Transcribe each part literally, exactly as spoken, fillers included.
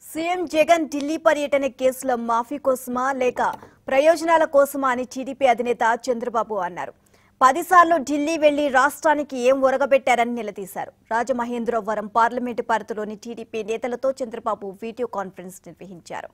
CM Jagan Delhi పర్యటన కేసుల మాఫీ కోసమా లేక ప్రయోజనాల కోసమా అని టీడీపీ అధినేత చంద్రబాబు అన్నారు. పదిసార్లు ఢిల్లీ వెళ్లి రాష్ట్రానికి ఏం ఒరగబెట్టారని నిలదీశారు. రాజమహేంద్రవరం పార్లమెంటు పరిధిలోని టీడీపీ నేతలతో చంద్రబాబు వీడియో కాన్ఫరెన్స్ నిర్వహించారు.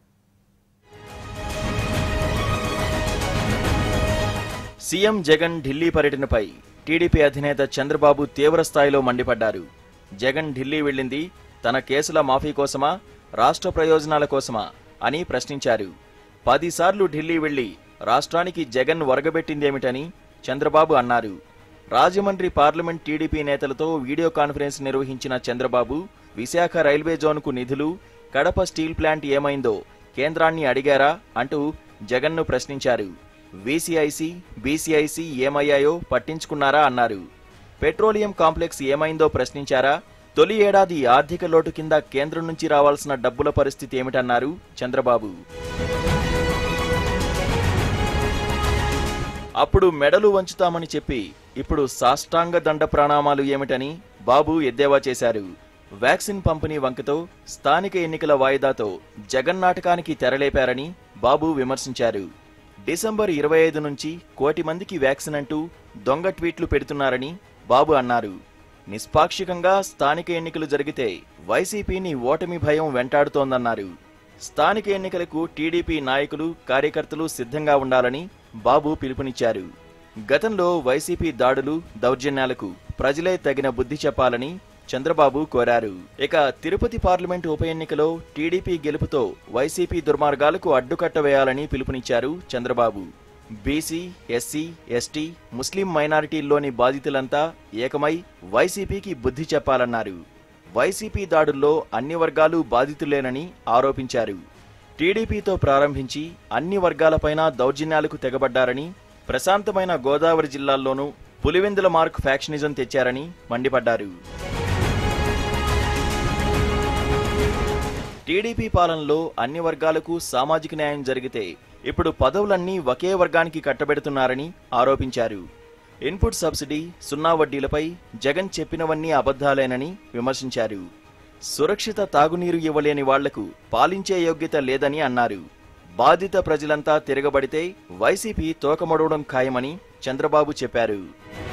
సీఎం జగన్ ఢిల్లీ పర్యటనపై టీడీపీ అధినేత చంద్రబాబు తీవ్ర స్థాయిలో మండిపడ్డారు. జగన్ ఢిల్లీ వెళ్లింది తన కేసుల మాఫీ కోసమా, రాష్ట్ర ప్రయోజనాల కోసమా అని ప్రశ్నించారు. పదిసార్లు ఢిల్లీ వెళ్లి రాష్ట్రానికి జగన్ ఒరగబెట్టిందేమిటని చంద్రబాబు అన్నారు. రాజమండ్రి పార్లమెంట్ టీడీపీ నేతలతో వీడియో కాన్ఫరెన్స్ నిర్వహించిన చంద్రబాబు విశాఖ రైల్వే జోన్కు నిధులు, కడప స్టీల్ ప్లాంట్ ఏమైందో కేంద్రాన్ని అడిగారా అంటూ జగన్ను ప్రశ్నించారు. వీసీఐసీ, బీసీఐసీ ఏమయ్యాయో పట్టించుకున్నారా అన్నారు. పెట్రోలియం కాంప్లెక్స్ ఏమైందో ప్రశ్నించారా? తొలి ఏడాది ఆర్థిక లోటు కింద కేంద్రం నుంచి రావాల్సిన డబ్బుల పరిస్థితి ఏమిటన్నారు చంద్రబాబు. అప్పుడు మెడలు వంచుతామని చెప్పి ఇప్పుడు సాష్టాంగ దండ ప్రణామాలు ఏమిటని బాబు ఎద్దేవా చేశారు. వ్యాక్సిన్ పంపిణీ వంకతో, స్థానిక ఎన్నికల వాయిదాతో జగన్ నాటకానికి తెరలేపారని బాబు విమర్శించారు. డిసెంబర్ ఇరవై ఐదు నుంచి కోటి మందికి వ్యాక్సిన్ అంటూ దొంగ ట్వీట్లు పెడుతున్నారని బాబు అన్నారు. నిష్పాక్షికంగా స్థానిక ఎన్నికలు జరిగితే వైసీపీని ఓటమి భయం వెంటాడుతోందన్నారు. స్థానిక ఎన్నికలకు టీడీపీ నాయకులు, కార్యకర్తలు సిద్ధంగా ఉండాలని బాబు పిలుపునిచ్చారు. గతంలో వైసీపీ దాడులు, దౌర్జన్యాలకు ప్రజలే తగిన బుద్ధి చెప్పాలని చంద్రబాబు కోరారు. ఇక తిరుపతి పార్లమెంటు ఉప ఎన్నికలో టీడీపీ గెలుపుతో వైసీపీ దుర్మార్గాలకు అడ్డుకట్ట వేయాలని పిలుపునిచ్చారు చంద్రబాబు. బీసీ, ఎస్సీ, ఎస్టీ, ముస్లిం మైనారిటీల్లోని బాధితులంతా ఏకమై వైసీపీకి బుద్ధి చెప్పాలన్నారు. వైసీపీ దాడుల్లో అన్ని వర్గాలు బాధితులేనని ఆరోపించారు. టీడీపీతో ప్రారంభించి అన్ని వర్గాలపైన దౌర్జన్యాలకు తెగబడ్డారని, ప్రశాంతమైన గోదావరి జిల్లాల్లోనూ పులివెందుల మార్క్ ఫ్యాక్షనిజం తెచ్చారని మండిపడ్డారు. టీడీపీ పాలనలో అన్ని వర్గాలకు సామాజిక న్యాయం జరిగితే ఇప్పుడు పదవులన్నీ ఒకే వర్గానికి కట్టబెడుతున్నారని ఆరోపించారు. ఇన్పుట్ సబ్సిడీ, సున్నా వడ్డీలపై జగన్ చెప్పినవన్నీ అబద్ధాలేనని విమర్శించారు. సురక్షిత తాగునీరు ఇవ్వలేని వాళ్లకు పాలించే యోగ్యత లేదని అన్నారు. బాధిత ప్రజలంతా తిరగబడితే వైసీపీ తోకమొడవడం ఖాయమని చంద్రబాబు చెప్పారు.